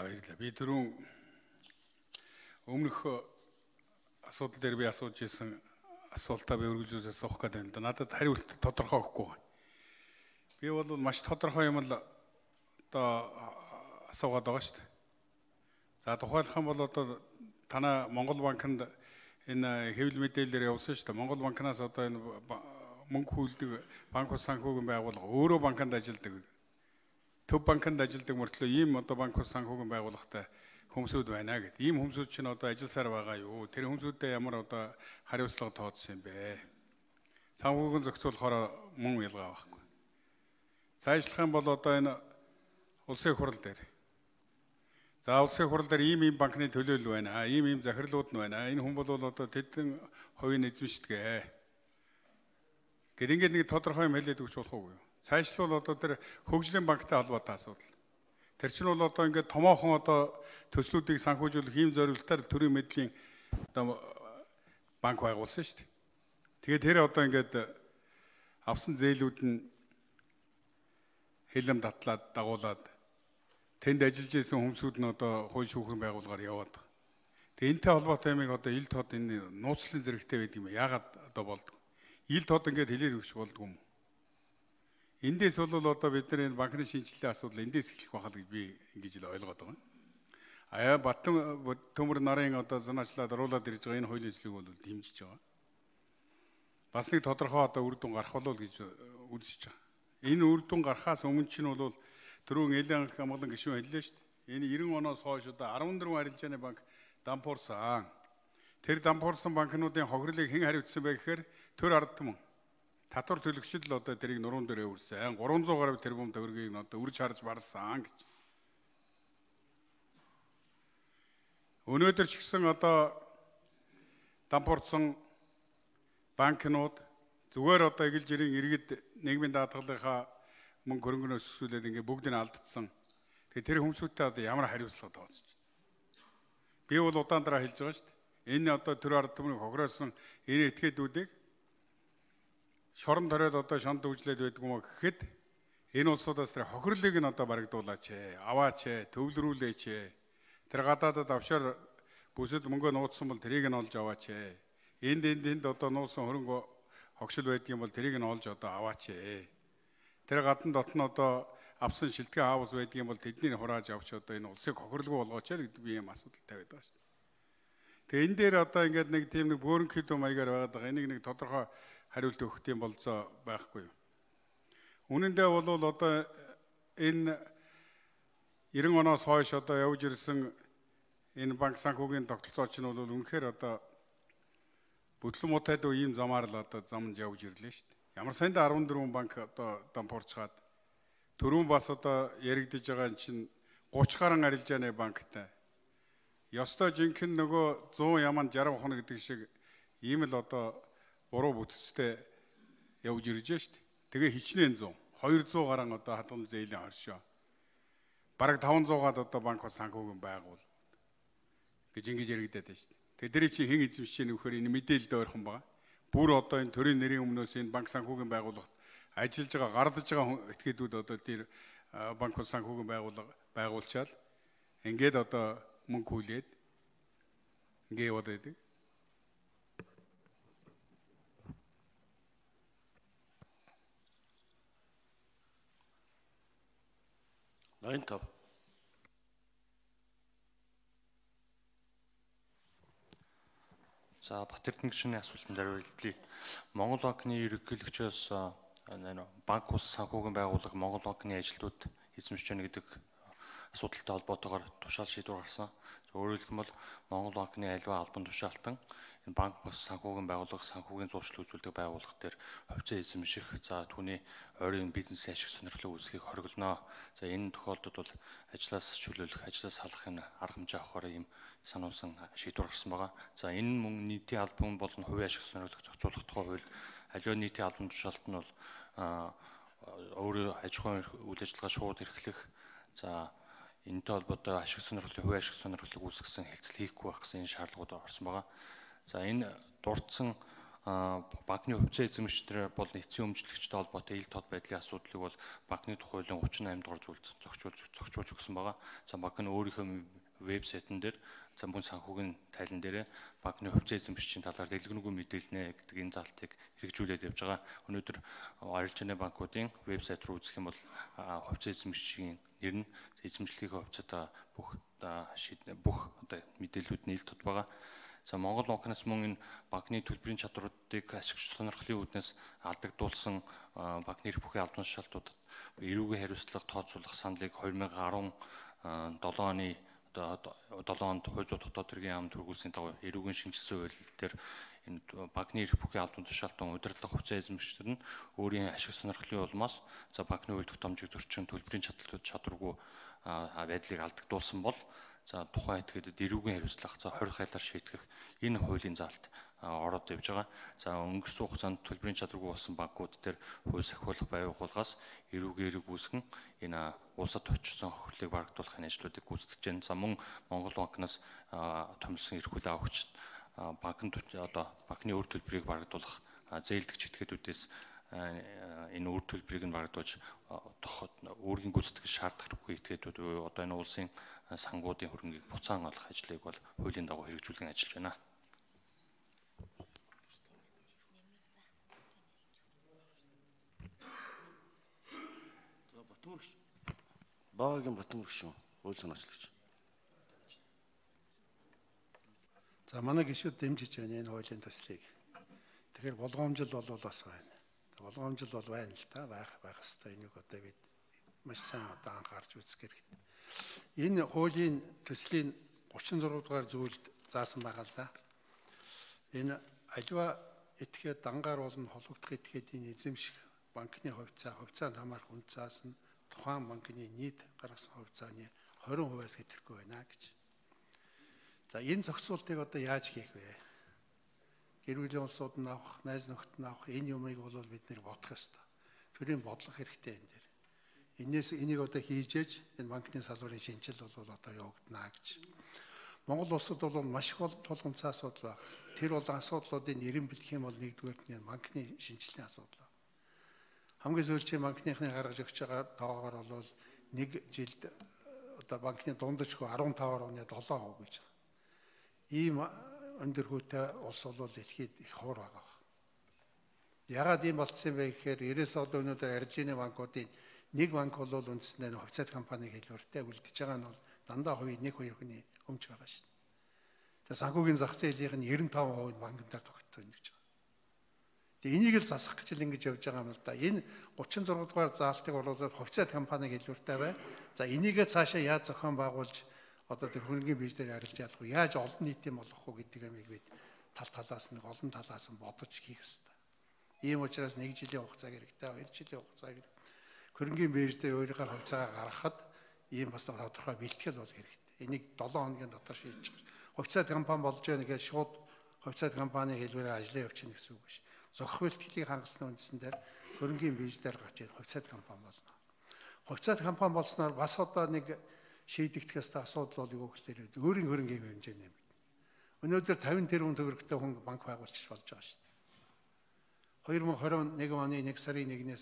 баярлалаа. Би түрүүн өмнөх асуудал дээр би асууж ирсэн асуултаа би үргэлжлүүлж асуух гэдэг юм да. Надад хариулт тодорхой өгөхгүй байна. Би бол маш тодорхой юм л одоо асуугаад байгаа шүү дээ. За тухайлах юм бол одоо танаа Монгол банкнд энэ хэвлэл мэдээлэлээр явуулсан шүү дээ. Монгол банкнаас одоо энэ мөнгө хүлдэг банк ус санхүүгийн байгууллага өөрөө банкнд ажилладаг. Төв банкнд ажилладаг мөртлөө ийм одоо банк ус санхүүгийн байгууллагатай хүмүүсүүд байна гэдэг. Ийм хүмүүсүүд чинь одоо ажилласаар байгаа юу? Тэр хүмүүсүүдэд ямар одоо хариуцлага тооцсон юм бэ? Санхүүгийн зохицуулахаар мөн ялгаа байхгүй. Цаашлах юм бол одоо энэ улсын хурал дээр. За улсын хурал дээр ийм банкны төлөөлөл байна. Ийм захирлууд нь байна. Энэ хүн бол одоо тэдэн хувийн эзэмшдэг. Гэт ингээд нэг тодорхой юм хэлээд өгч болохгүй юу? Цаашлбал одоо тэр хөгжлийн банктай холбоотой асуудал. Тэр чинь бол одоо ингээд томоохон одоо төслүүдийг санхүүжүүлэх ийм зорилготоор төрийн мэдлийн одоо банк байгуулсан шүү дээ. Тэгээд тэр одоо ингээд авсан зээлүүд нь хэлэм татлаад дагуулад тэнд ажиллаж исэн хүмүүсүүд нь одоо хууль шүүхийн байгууллагаар яваад байгаа. Тэгээд энэтэй холбоотой юмыг одоо ил тод энэ нууцлалын зэрэгтэй байдаг юм. Яагаад одоо болдгоо? Ил тод ингээд хэлээд өгч болдгоо юм. Эндээс бол одоо бид нар энэ банкны шинжилгээ асуудал эндээс эхлэх байхал гэж би ингэж л ойлгоод байгаа. Аяа Баттан төмөр нарын одоо занаачлаад оруулаад ирж байгаа энэ хуулийн эслэг бол дэмжиж байгаа. Бас нэг тодорхой одоо үр дүн гарах болов гэж үзэж байгаа. Энэ үр дүн гарахаас өмнө чинь бол түрүүн Элийн хамгаалан гишүүн хэллээ шүү дээ. Энэ 90 оноос хойш одоо 14 арилжааны банк дампуурсан. Тэр дампуурсан банкнуудын хохирлыг хэн хариуцсан бэ гэхээр төр ард түмэн. Татвар төлөгчд л одоо тэрийг нуруунд дээрээ үрсэн. 300 гаруй тэрбум төгрөгийг одоо үрж харж барсан гэж. Өнөөдөр ч гэсэн одоо дампуурсан банкнууд зүгээр одоо эгэл жирийн иргэд нийгмийн даатгалынхаа мөнгө хөрөнгөнөөс өсвөлээд ингээ бүгдийг нь алдсан. Тэгээ тэр хүмүүстэй одоо ямар хариуцлага тооцож байна. Би бол удаан дараа хэлж байгаа шүү дээ. Энэ одоо төр ард түмнийг хохироосон энэ этгээдүүдийг шорон ториод одоо шонд дүүжлээд байдаг юм гэхэд энэ улсуудаас тэр хохирлыг нь одоо барагдуулаач, аваач, төвлөрүүлээч. Тэр гадаадад авшаар бүсэд мөнгө нууцсан бол тэрийг нь олж аваач. Энд одоо нуусан хөрөнгө хогшил байдаг юм бол тэрийг нь олж одоо аваач. Тэр гадна дотн одоо авсан шилтгэн хаус байдаг юм бол тэднийг хурааж авч одоо энэ улсыг хохирлгүй болгооч гэдэг би юм асуудал тавиад байгаа шүү дээ. Тэгээ энэ дээр одоо ингээд нэг тийм нэг бөөрн хэдэн маягаар байгаад байгаа. Энийг нэг тодорхой хариулт өгөх юм болцоо байхгүй юу. Үнэн дээр бол одоо энэ 90 оноос хойш одоо явж ирсэн энэ банк санхүүгийн тогтолцоо чинь бол үнэхээр одоо бүтлэн муутай дөө ийм замаар л одоо замд явж ирлээ шүү дээ. Ямар санда 14 банк одоо дампуурчгаад түрүүн бас одоо яригдж байгаа чинь 30 гаруй арилжааны банктай. Ёстой жинхэнэ нөгөө 100 яман 60 хоног гэдэг шиг ийм л одоо буруу бүтцтэй явж ирж шүү дээ. Тэгээ хичнээн 100 200 гаруй одоо хадгалан зээлийн хоршоо. Бараг 500-аад одоо банк санхүүгийн байгуул гэж ингэж яригдаад байна шүү дээ. Тэгээ дэрий чи хэн эзэмшиж яах вэ гэхээр энэ мэдээлэлд ойрхон байгаа. Бүр одоо энэ төрийн нэрийн өмнөөс энэ банк санхүүгийн байгууллагт ажиллаж байгаа гардаж байгаа этгээдүүд одоо тэр банк санхүүгийн байгууллага байгуулчаал ингээд одоо мөнгө хүлээд ингээ яваад байдаг. Ноёнтов. За Батэрдэн гишүүний асуултанд хариулъя. Монгол банкны ерөнхийлөгчөөс банк ус санхүүгийн байгууллага Монгол банкны ажилтнууд эзэмшиж байна гэдэг асуудалтай холбоотойгоор тушаал шийдвэр гаргасан. Өөрөөр хэлбэл Монгол банкны аливаа албан тушаалтан энэ банк ус санхүүгийн байгууллага санхүүгийн зуршил үзүүлдэг байгууллага дээр хувьцаа эзэмших, за түүний ойрын бизнесийн ашиг сонирхлыг үүсгэхийг хориглоно. За энэ тохиолдолд бол ажлаас чөлөөлөх, ажлаас салах энэ арга хэмжээ авахаар ийм сануулсан шийдвэр гарсан байгаа. За энэ мөн нийтийн албан болон хувийн ашиг сонирхлыг зохицуулах тухай хууль аливаа нийтийн албан тушаалт нь бол өөрөө аж ахуйн үйл ажиллагаа шууд эрхлэх, за энэтэй холбоотой ашиг сонирхлын хувийн ашиг сонирхлыг үүсгэсэн хэлцэл хийхгүй байх гэсэн энэ шаардлагууд орсон байгаа. За энэ дурдсан банкны хувьцаа эзэмшигчдэр бол эцсийн өмчлөгчтэй холбоотой ил тод байдлын асуудлыг бол банкны тухай хуулийн 38 дугаар зүйлд зохицуулж өгсөн байгаа. За банк нь өөрийнхөө вебсайтн дээр за мөн санхүүгийн тайлан дээр банкны хувьцаа эзэмшигчийн талаар дэлгэрэнгүй мэдээлнэ гэдэг энэ залтыг хэрэгжүүлээд явж байгаа. Өнөөдөр арилжааны банкуудын вебсайт руу үзэх юм бол хувьцаа эзэмшигчийн нэр нь эзэмшлийнхээ хувьцаатай бүх одоо мэдээллүүд нь ил тод байгаа. За Монгол банкнаас мөн энэ банкны төлбөрийн чадваруудыг ашигч сонирхлын үүднээс алдагдуулсан банкны эрх бүхий албан тушаалтуудад эрүүгийн хариуцлага тооцоолох саналыг 2017 оны 7 онд хууль зүйн дотоод хэргийн яамд хүргүүлсэн дагуу эрүүгийн шинжилсэн хууль дээр энэ банкны эрх бүхий албан тушаалтан удирдлага хувьцаа эзэмшигчдэр нь өөрийн ашиг сонирхлын улмаас за банкны хууль тогтоомжийг зөрчин төлбөрийн чадваргүй байдлыг алдагдуулсан бол за тухайн этгээдэд эрүүгийн хариуцлага за 20 хайлаар шийтгэх энэ хуулийн заалт ороод явж байгаа. За өнгөрсөн хугацаанд төлбөрийн чадваргүй болсон банкуд дээр хууль сахиулах байгууллагаас эрүүгийн эрэг үүсгэн энэ улсад очсон хохирлыг барагдуулахын ажлуудыг гүйцэтгэж байна. За мөн Монгол банкнаас томилсон эрхүүл авагчид банкнд одоо банкны үр төлбөрийг барагдуулах зээлдэгч этгээдүүдээс энэ үр төлбөрийг нь барагдуулж өөрийн гүйцэтгэж шаардах хэрэггүй этгээдүүд одоо энэ улсын сангуудын хөрөнгийг буцаан олох ажлыг бол хуулийн дагуу хэрэгжүүлэн ажиллаж байна. Багийн Батмүрэг шүү. Хууль санаачлагч. За манай гишүүд дэмжиж байна энэ хуулийн төслийг. Тэгэхээр болгоомжил бол бас байна. Болгоомжил бол байна л та байх хэвээр энийг одоо бид маш сайн одоо анхаарч үзэх хэрэгтэй. Энэ хуулийн төслийн 36 дугаар зүйлд заасан байгаа л да. Энэ аливаа этгээд дангаар болон холбогдох этгээдийн эзэмших банкны хувьцаанд хамаарх үнцаас нь тухайн банкны нийт гаргасан хувьцааны 20%-аас хэтэрхгүй байна гэж. За энэ зохицуултыг одоо яаж хийх вэ? Гэр бүлийн улсууд нь авах, найз нөхдөд нь авах энэ юмыг бол бид нэр бодох ёстой. Төрийн бодлого хэрэгтэй энэ дээр. Энийг одоо хийжээж энэ банкны салбарын шинжил бол одоо явагдана гэж. Монгол улсад бол маш их тулгымцсан асуудал байна. Тэр бол асуудлуудын нэрэн бэлдэх юм бол нэгдүгээр нь банкны шинжилгээний асуудал. Хамгийн сүүлчийн банкныхны гаргаж өгч байгаа тоогоор бол нэг жилд одоо банкны дундажгүй 15.7% гэж байна. Ийм өндөр хүүтэй улс бол дэлхийд их ховор байгаа. Ягаад ийм болцсон бэ гэхээр 90-с одоо өнөөдөр арилжааны банкуудын нэг банк бол үндсэндээ хувьцаат компани хэлбэртэй үлдэж байгаа нь бол дандаа хувийн 1-2 хүний өмч байгаа шүү дээ. Тэгээ санхүүгийн зах зээлийн 95% банкн дээр тогтдог юм гэж байна. Тэгээ энийг л засах гэж л ингэж явж байгаа юм л да. Энэ 36 дугаар заалтыг оруулаад хувьцаат компани хэлбэртэй бай. За энийгээ цаашаа яаж зохион байгуулж одоо тэр хөрөнгөний бийжээр арилж ялах вэ? Яаж олон нийтийн болгох вэ гэдэг юмыг бид талаас нь олон талаас нь бодож хийх ёстой. Ийм учраас 1 жилийн хугацаа хэрэгтэй, 2 жилийн хугацаа хэрэгтэй. Хөрөнгөний бийжээр өөрийнхөө хувьцаагаа гаргахад ийм бас тодорхой бэлтгэл бол хэрэгтэй. Энийг 7 хоногийн дотор шийдэж байгаа. Хувьцаат компани болж байгаа нэгээ шууд хувьцаат компани хэлбэрээр ажиллаа явуулчихна гэсэн үг биш. Зохих бэлтгэлийг хангасны үндсэн дээр хөрөнгөний бийжээр гарч ирэх хувьцаат компани болно. Хувьцаат компани болсноор бас одоо нэг шийдэгдэх ёстой асуудал бол юу гэхээр өөрийн хөрөнгийн хэмжээ нэмэгдэнэ. Өнөөдөр 50 тэрбум төгрөгтэй хүн банк байгуулчих болж байгаа шүү дээ. 2021 оны 1 сарын 1-ээс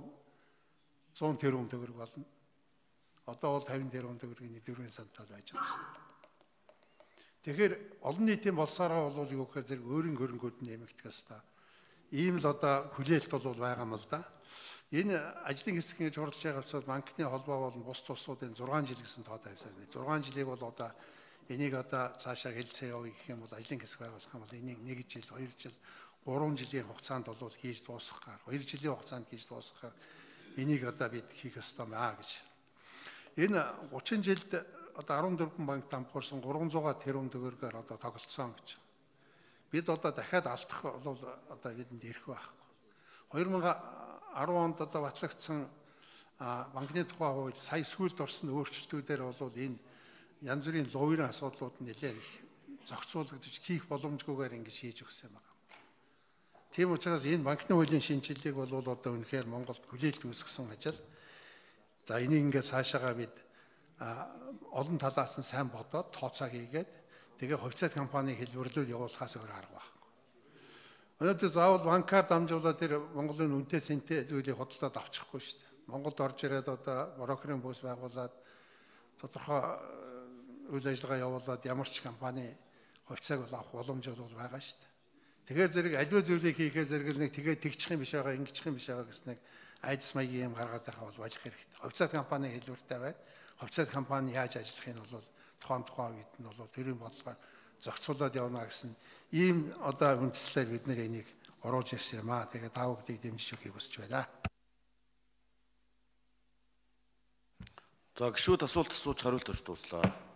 100 тэрбум төгрөг болно. Одоо бол 50 тэрбум төгрөгийн 4 сантал байж байгаа шүү дээ. Тэгэхээр олон нийтийн болсороо бол юу гэхээр зэрэг өөрийн хөрөнгүүд нэмэгдэх ёстой. Ийм л одоо хүлээлт бол байгаа юм л да. Энэ ажлын хэсгийн хуралж байгаа хувьцаа банкны холбоо болон бус тусуудын 6 жил гэсэн тоо тавьсан. 6 жилийг бол одоо энийг одоо цаашаа хэлцээ явуу гэх юм бол ажлын хэсэг байгуулах юм бол энийг 1 жил, 2 жил, 3 жилийн хугацаанд бол хийж дуусгахаар, 2 жилийн хугацаанд хийж дуусгахаар энийг одоо бид хийх ёстой маа гэж. Энэ 30 жилд одоо 14 банк дампуурсан 300 тэрбум төгрөгөөр одоо тоглолцсон гэж. Бид одоо дахиад алдах бол одоо бидэнд ирэх байхгүй. 10 онд одоо батлагдсан банкны тухай хууль сая сүүлд орсон өөрчлөлтүүдээр бол энэ янз бүрийн луурын асуудлууд нэлээд зохицуулагдаж хийх боломжгүйгээр ингэж хийж өгсөн байна. Тийм учраас энэ банкны хуулийн шинжилгээг бол одоо үнэхээр Монголд хүлээлт үүсгэсэн ажил. За энийг ингээд цаашаага бид олон талаас нь сайн бодоод тооцоо хийгээд тэгээ хувьцаат компани хэлбэрлүүл явуулахаас өөр арга байхгүй. Өнөөдөр заавал банкар дамжуулаад тэр Монголын үнэтэй цэнтэй зүйлийг худалдаад авчихгүй шүү дээ. Монголд орж ирээд одоо брокерийн бүс байгуулад тодорхой үйл ажиллагаа явуулаад ямар ч компани хувьцааг бол авах боломж бол байгаа шүү дээ. Тэгэхээр зэрэг аливаа зүйлийг хийхээ зэрэг нэг тэгээ тэгчих юм биш байгаа, ингэчих юм биш байгаа гэс нэг айдас маягийн юм гаргаад байгаа бол болох хэрэгтэй. Хувьцаат компани хэлбэртэй байна. Хувьцаат компани яаж ажиллахыг нь бол тухайн үед нь бол тэрийн бодлогоор зохицуулаад явна гэсэн ийм одоо үндслээр бид нэр энийг оруулж ирсэн юм аа. Тэгээд та бүхнийг дэмжиж өгөхийг хүсэж байна. За гişүүд асуулт асууж хариулт өгч дуслаа.